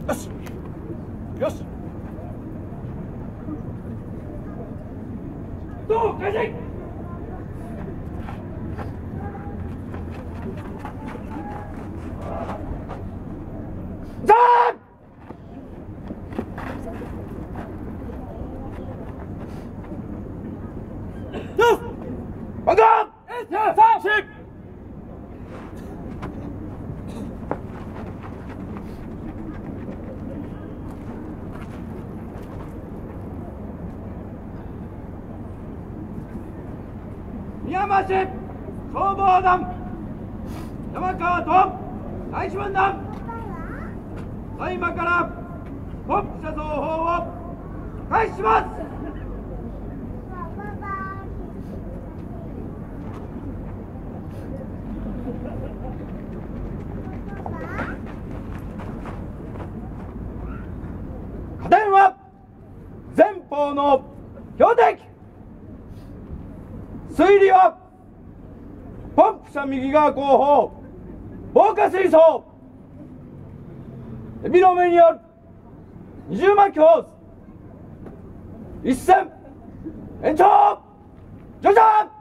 よしよしどう開始ザーよしバンカーさあシー宮町消防団山川と第一分団今からポンプ車造法を開始します。加点は前方の標的推理はポンプ車右側後方防火水槽エビの目による二重巻きホース一線延長乗車